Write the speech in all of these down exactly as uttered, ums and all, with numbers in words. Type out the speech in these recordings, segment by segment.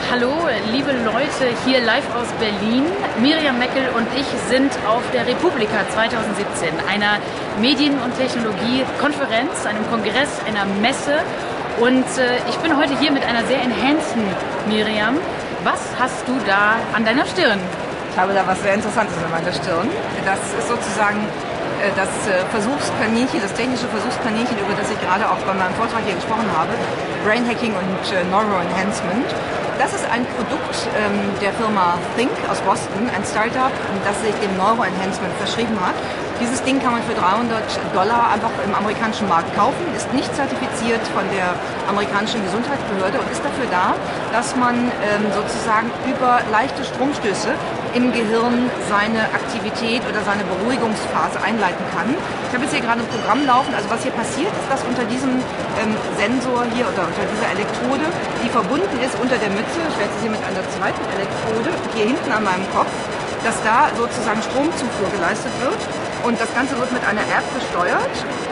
Hallo, liebe Leute, hier live aus Berlin. Miriam Meckel und ich sind auf der Republika zweitausendsiebzehn, einer Medien- und Technologie-Konferenz, einem Kongress, einer Messe. Und äh, ich bin heute hier mit einer sehr enhanceden Miriam. Was hast du da an deiner Stirn? Ich habe da was sehr Interessantes an meiner Stirn. Das ist sozusagen äh, das äh, Versuchskaninchen, das technische Versuchskaninchen, über das ich gerade auch bei meinem Vortrag hier gesprochen habe. Brain Hacking und äh, Neuroenhancement. Das ist ein Produkt ähm, der Firma Think aus Boston, ein Startup, das sich dem Neuroenhancement verschrieben hat. Dieses Ding kann man für dreihundert Dollar einfach im amerikanischen Markt kaufen, ist nicht zertifiziert von der amerikanischen Gesundheitsbehörde und ist dafür da, dass man ähm, sozusagen über leichte Stromstöße im Gehirn seine Aktivität oder seine Beruhigungsphase einleiten kann. Ich habe jetzt hier gerade ein Programm laufen, also was hier passiert ist, dass unter diesem ähm, Sensor hier oder unter dieser Elektrode, die verbunden ist unter der Mütze, ich werde sie hier mit einer zweiten Elektrode hier hinten an meinem Kopf, dass da sozusagen Stromzufuhr geleistet wird und das Ganze wird mit einer App gesteuert.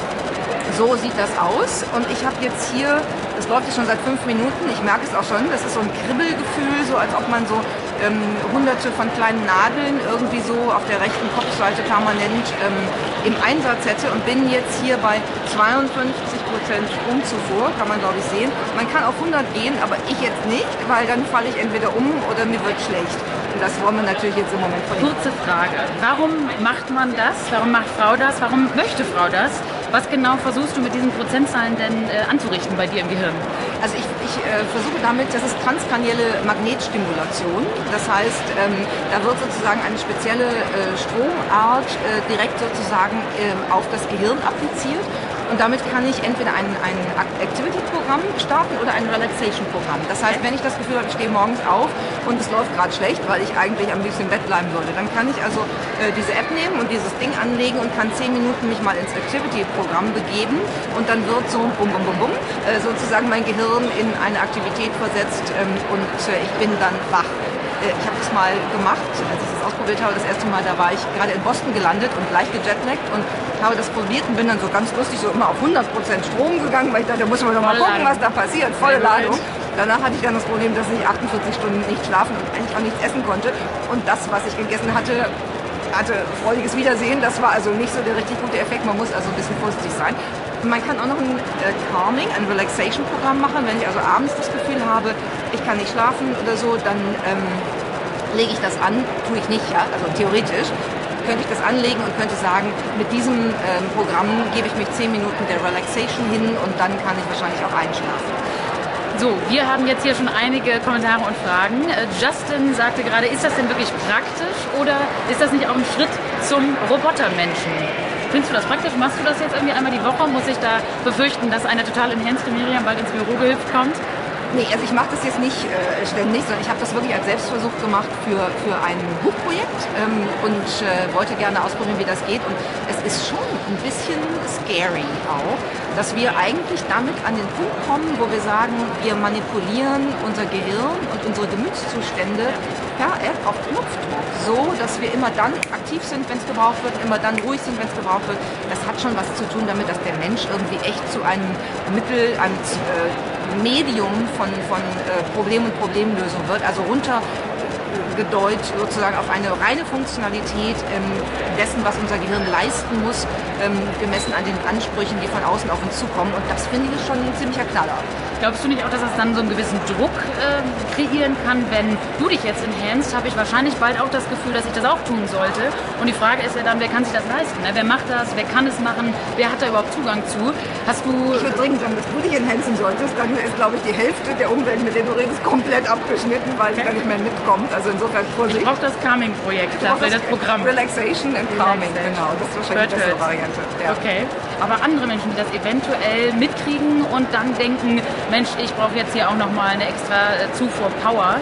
So sieht das aus und ich habe jetzt hier, das läuft jetzt schon seit fünf Minuten, ich merke es auch schon, das ist so ein Kribbelgefühl, so als ob man so ähm, hunderte von kleinen Nadeln irgendwie so auf der rechten Kopfseite permanent ähm, im Einsatz hätte und bin jetzt hier bei zweiundfünfzig Prozent Stromzufuhr, kann man glaube ich sehen. Man kann auf hundert gehen, aber ich jetzt nicht, weil dann falle ich entweder um oder mir wird schlecht. Und das wollen wir natürlich jetzt im Moment verhindern. Kurze Frage, warum macht man das? Warum macht Frau das? Warum möchte Frau das? Was genau versuchst du mit diesen Prozentzahlen denn äh, anzurichten bei dir im Gehirn? Also ich, ich äh, versuche damit, das ist transkranielle Magnetstimulation. Das heißt, ähm, da wird sozusagen eine spezielle äh, Stromart äh, direkt sozusagen äh, auf das Gehirn appliziert. Und damit kann ich entweder ein, ein Activity-Programm starten oder ein Relaxation-Programm. Das heißt, wenn ich das Gefühl habe, ich stehe morgens auf und es läuft gerade schlecht, weil ich eigentlich am liebsten im Bett bleiben würde, dann kann ich also äh, diese App nehmen und dieses Ding anlegen und kann zehn Minuten mich mal ins Activity-Programm begeben und dann wird so bum bum bum bum äh, sozusagen mein Gehirn in eine Aktivität versetzt ähm, und äh, ich bin dann wach. Ich habe das mal gemacht, als ich das ausprobiert habe, das erste Mal, da war ich gerade in Boston gelandet und leicht gejetlaggt und habe das probiert und bin dann so ganz lustig so immer auf hundert Prozent Strom gegangen, weil ich dachte, da muss man doch mal gucken, was da passiert, volle Ladung. Danach hatte ich dann das Problem, dass ich achtundvierzig Stunden nicht schlafen und eigentlich auch nichts essen konnte und das, was ich gegessen hatte, hatte freudiges Wiedersehen, das war also nicht so der richtig gute Effekt, man muss also ein bisschen vorsichtig sein. Man kann auch noch ein äh, Calming, ein Relaxation-Programm machen. Wenn ich also abends das Gefühl habe, ich kann nicht schlafen oder so, dann ähm, lege ich das an. Tue ich nicht, ja, also theoretisch könnte ich das anlegen und könnte sagen, mit diesem ähm, Programm gebe ich mich zehn Minuten der Relaxation hin und dann kann ich wahrscheinlich auch einschlafen. So, wir haben jetzt hier schon einige Kommentare und Fragen. Äh, Justin sagte gerade, ist das denn wirklich praktisch oder ist das nicht auch ein Schritt zum Robotermenschen? Findest du das praktisch? Machst du das jetzt irgendwie einmal die Woche? Muss ich da befürchten, dass eine total enhanced Miriam bald ins Büro gehüpft kommt? Nee, also ich mache das jetzt nicht äh, ständig, sondern ich habe das wirklich als Selbstversuch gemacht für, für ein Buchprojekt ähm, und äh, wollte gerne ausprobieren, wie das geht. Und es ist schon ein bisschen scary auch, dass wir eigentlich damit an den Punkt kommen, wo wir sagen, wir manipulieren unser Gehirn und unsere Gemütszustände per App auf Knopfdruck, so dass wir immer dann aktiv sind, wenn es gebraucht wird, immer dann ruhig sind, wenn es gebraucht wird. Das hat schon was zu tun damit, dass der Mensch irgendwie echt zu einem Mittel, einem äh, Medium von, von äh, Problem und Problemlösung wird, also runtergedeutet sozusagen auf eine reine Funktionalität ähm, dessen, was unser Gehirn leisten muss, ähm, gemessen an den Ansprüchen, die von außen auf uns zukommen. Und das finde ich schon ein ziemlicher Knaller. Glaubst du nicht auch, dass es dann so einen gewissen Druck äh, kreieren kann, wenn du dich jetzt enhanced, habe ich wahrscheinlich bald auch das Gefühl, dass ich das auch tun sollte. Und die Frage ist ja dann, wer kann sich das leisten? Ne? Wer macht das? Wer kann es machen? Wer hat da überhaupt Zugang zu? Hast du... Ich würde dringend sagen, dass du dich enhancen solltest. Dann ist, glaube ich, die Hälfte der Umwelt, mit der du redest, komplett abgeschnitten, weil sie da nicht mehr mitkommt. Also insofern Vorsicht. Ich brauche das Calming-Projekt, dafür das Programm. Relaxation and Calming, genau. Das ist wahrscheinlich die bessere Variante. Ja. Okay. Aber andere Menschen, die das eventuell mitkriegen und dann denken, Mensch, ich brauche jetzt hier auch nochmal eine extra Zufuhr Power.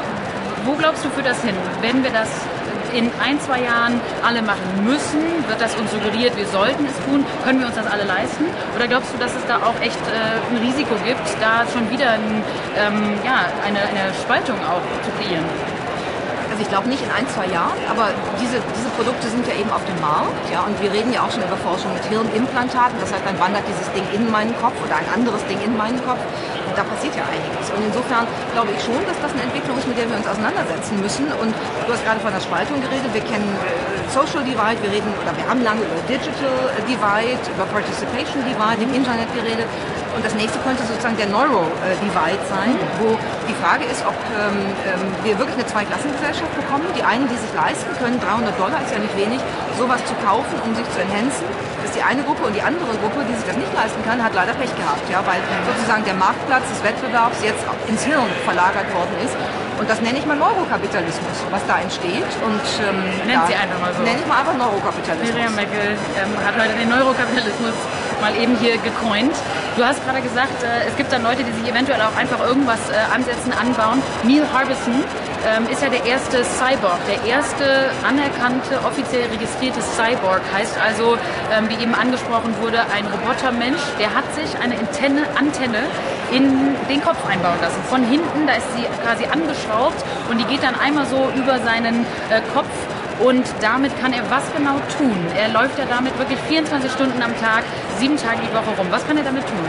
Wo glaubst du, führt das hin? Wenn wir das in ein, zwei Jahren alle machen müssen, wird das uns suggeriert, wir sollten es tun, können wir uns das alle leisten? Oder glaubst du, dass es da auch echt äh, ein Risiko gibt, da schon wieder ein, ähm, ja, eine, eine Spaltung auch zu kreieren? Also ich glaube nicht in ein, zwei Jahren, aber diese, diese Produkte sind ja eben auf dem Markt, ja, und wir reden ja auch schon über Forschung mit Hirnimplantaten, das heißt, dann wandert dieses Ding in meinen Kopf oder ein anderes Ding in meinen Kopf. da passiert ja einiges. Und insofern glaube ich schon, dass das eine Entwicklung ist, mit der wir uns auseinandersetzen müssen. Und du hast gerade von der Spaltung geredet. Wir kennen Social Divide, wir reden, oder wir haben lange über Digital Divide, über Participation Divide im Internet geredet. Und das nächste könnte sozusagen der Neuro-Divide sein, wo die Frage ist, ob ähm, wir wirklich eine Zweiklassengesellschaft bekommen. Die einen, die sich leisten können, dreihundert Dollar ist ja nicht wenig, sowas zu kaufen, um sich zu enhancen. Das ist die eine Gruppe. Und die andere Gruppe, die sich das nicht leisten kann, hat leider Pech gehabt, ja, weil sozusagen der Marktplatz des Wettbewerbs jetzt ins Hirn verlagert worden ist. Und das nenne ich mal Neurokapitalismus, was da entsteht. Und, ähm, Nennt sie einfach mal so. Nenne ich mal einfach Neurokapitalismus. Miriam Meckel ähm, hat heute den Neurokapitalismus mal eben hier gecoint. Du hast gerade gesagt, äh, es gibt dann Leute, die sich eventuell auch einfach irgendwas äh, ansetzen, anbauen. Neil Harbisson ähm, ist ja der erste Cyborg, der erste anerkannte, offiziell registrierte Cyborg. Heißt also, ähm, wie eben angesprochen wurde, ein Robotermensch, der hat sich eine Antenne, Antenne in den Kopf einbauen lassen. Von hinten, da ist sie quasi angeschraubt und die geht dann einmal so über seinen äh, Kopf. Und damit kann er was genau tun? Er läuft ja damit wirklich vierundzwanzig Stunden am Tag, sieben Tage die Woche rum. Was kann er damit tun?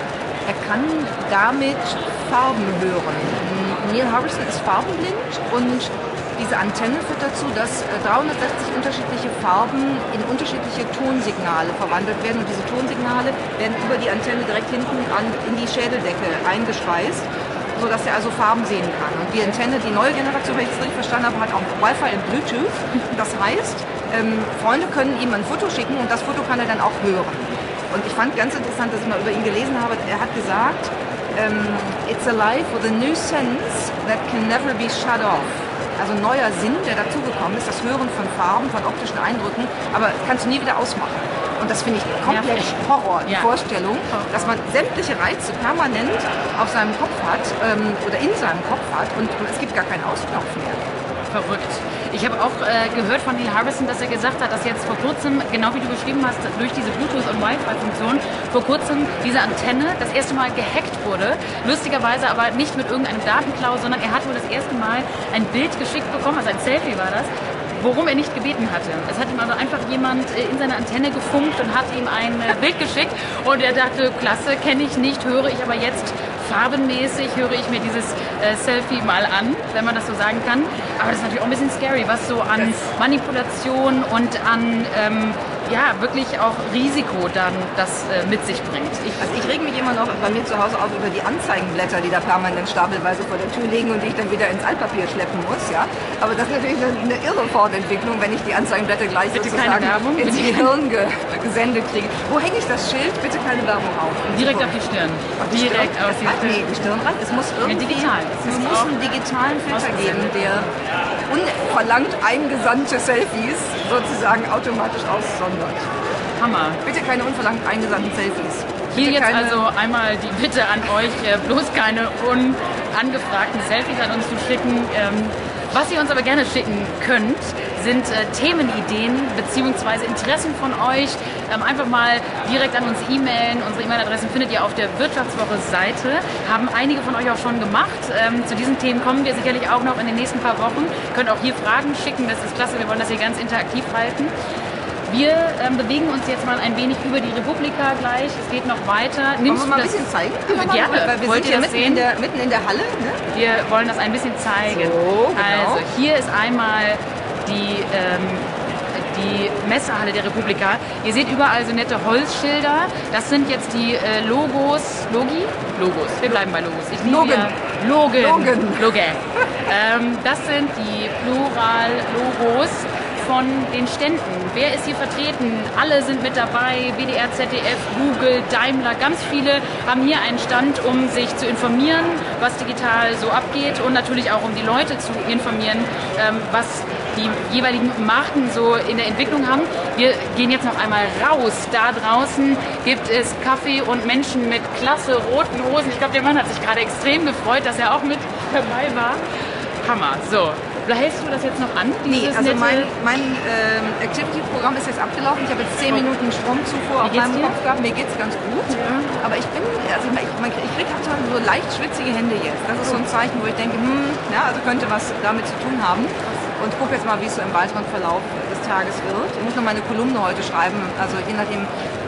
Er kann damit Farben hören. Neil Harbisson ist farbenblind und diese Antenne führt dazu, dass dreihundertsechzig unterschiedliche Farben in unterschiedliche Tonsignale verwandelt werden. Und diese Tonsignale werden über die Antenne direkt hinten an, in die Schädeldecke eingespeist, sodass er also Farben sehen kann. Und die Antenne, die neue Generation, wenn ich es richtig verstanden habe, hat auch Wi-Fi und Bluetooth. Das heißt, ähm, Freunde können ihm ein Foto schicken und das Foto kann er dann auch hören. Und ich fand ganz interessant, dass ich mal über ihn gelesen habe, er hat gesagt, ähm, it's alive with a new sense that can never be shut off. Also ein neuer Sinn, der dazugekommen ist, das Hören von Farben, von optischen Eindrücken, aber kannst du nie wieder ausmachen. Und das finde ich komplett ja. Horror, die ja. Vorstellung, dass man sämtliche Reize permanent auf seinem Kopf hat ähm, oder in seinem Kopf hat und es gibt gar keinen Ausknopf mehr. Verrückt. Ich habe auch äh, gehört von Neil Harbisson, dass er gesagt hat, dass jetzt vor kurzem, genau wie du beschrieben hast, durch diese Bluetooth- und Wi-Fi-Funktion, vor kurzem diese Antenne das erste Mal gehackt wurde. Lustigerweise aber nicht mit irgendeinem Datenklau, sondern er hat wohl das erste Mal ein Bild geschickt bekommen, also ein Selfie war das, worum er nicht gebeten hatte. Es hat ihm also einfach jemand in seine Antenne gefunkt und hat ihm ein Bild geschickt und er dachte, klasse, kenne ich nicht, höre ich aber jetzt farbenmäßig, höre ich mir dieses äh, Selfie mal an, wenn man das so sagen kann. Aber das ist natürlich auch ein bisschen scary, was so an Manipulation und an ähm, ja, wirklich auch Risiko dann das äh, mit sich bringt. Ich, also ich reg mich immer noch bei mir zu Hause auf über die Anzeigenblätter, die da permanent stapelweise vor der Tür liegen und die ich dann wieder ins Altpapier schleppen muss. Ja? Aber das ist natürlich eine, eine irre Fortentwicklung, wenn ich die Anzeigenblätter gleich Bitte sozusagen keine Werbung, ins Gehirn ge gesendet kriege. Wo hänge ich das Schild? Bitte keine Werbung auf. Direkt auf die Stirn. Auf die Direkt Stirn? auf die Stirn. Nee, die Stirn ran. Es muss irgendwie, digital. es muss einen digitalen Filter geben, der unverlangt eingesandte Selfies sozusagen automatisch aussondert. Hammer. Bitte keine unverlangt eingesandten Selfies. Hier Bitte jetzt keine... also einmal die Bitte an euch, bloß keine unangefragten Selfies an uns zu schicken. Was ihr uns aber gerne schicken könnt, sind äh, Themenideen bzw. Interessen von euch. Ähm, einfach mal direkt an uns e-mailen. Unsere E-Mail-Adressen findet ihr auf der Wirtschaftswoche-Seite. Haben einige von euch auch schon gemacht. Ähm, zu diesen Themen kommen wir sicherlich auch noch in den nächsten paar Wochen. Könnt auch hier Fragen schicken. Das ist klasse. Wir wollen das hier ganz interaktiv halten. Wir ähm, bewegen uns jetzt mal ein wenig über die Republika gleich. Es geht noch weiter. Nimmst Wollen wir mal ein bisschen zeigen? Gerne. Weil wir Wollt sind ihr hier das mitten in, der, mitten in der Halle. Ne? Wir wollen das ein bisschen zeigen. So, genau. Also hier ist einmal die, ähm, die Messehalle der Republika. Ihr seht überall so nette Holzschilder. Das sind jetzt die äh, Logos. Logi? Logos. Wir bleiben bei Logos. Ich Logan. Ja, Logan. Logan. Logan. ähm, das sind die Plural-Logos von den Ständen. Wer ist hier vertreten? Alle sind mit dabei. W D R, Z D F, Google, Daimler. Ganz viele haben hier einen Stand, um sich zu informieren, was digital so abgeht und natürlich auch, um die Leute zu informieren, ähm, was die jeweiligen Marken so in der Entwicklung haben. Wir gehen jetzt noch einmal raus. Da draußen gibt es Kaffee und Menschen mit klasse roten Hosen. Ich glaube, der Mann hat sich gerade extrem gefreut, dass er auch mit dabei war. Hammer. So. Hältst du das jetzt noch an? Nee, also mein, mein ähm, Activity-Programm ist jetzt abgelaufen. Ich habe jetzt zehn Minuten Stromzufuhr auf meinem Kopf gehabt. Mir geht es ganz gut. Ja. Aber ich bin, also ich, ich, ich kriege halt so leicht schwitzige Hände jetzt. Das ist so ein Zeichen, wo ich denke, hm, ja, also könnte was damit zu tun haben. Und gucke jetzt mal, wie es so im weiteren Verlauf des Tages wird. Ich muss noch meine Kolumne heute schreiben. Also je nachdem,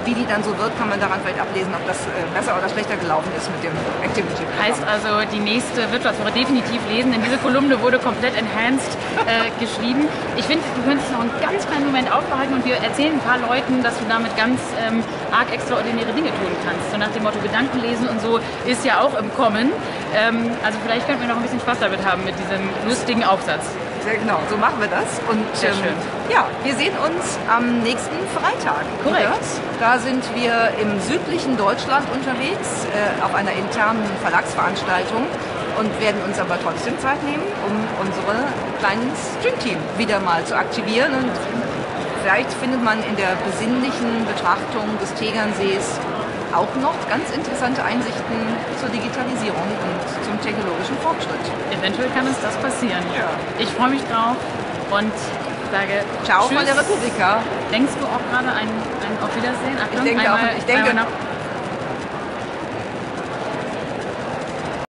wie die dann so wird, kann man daran vielleicht ablesen, ob das äh, besser oder schlechter gelaufen ist mit dem Activity. Heißt also, die nächste Wirtschaftswoche definitiv lesen, denn diese Kolumne wurde komplett enhanced äh, geschrieben. Ich finde, du könntest noch einen ganz kleinen Moment aufbehalten und wir erzählen ein paar Leuten, dass du damit ganz ähm, arg extraordinäre Dinge tun kannst. So nach dem Motto Gedanken lesen und so ist ja auch im Kommen. Ähm, also vielleicht könnten wir noch ein bisschen Spaß damit haben mit diesem lustigen Aufsatz. Sehr genau, so machen wir das. Und Sehr ähm, schön. ja, wir sehen uns am nächsten Freitag. Korrekt. Wieder. Da sind wir im südlichen Deutschland unterwegs, äh, auf einer internen Verlagsveranstaltung und werden uns aber trotzdem Zeit nehmen, um unsere kleinen Streamteam wieder mal zu aktivieren. Und vielleicht findet man in der besinnlichen Betrachtung des Tegernsees auch noch ganz interessante Einsichten zur Digitalisierung und zum technologischen Fortschritt. Eventuell kann uns das passieren. Ja. Ich freue mich drauf und sage Ciao Tschüss. von der Republika. Denkst du auch gerade ein, ein Auf Wiedersehen? Achtung, Ich denke, einmal, auch, ich denke einmal noch.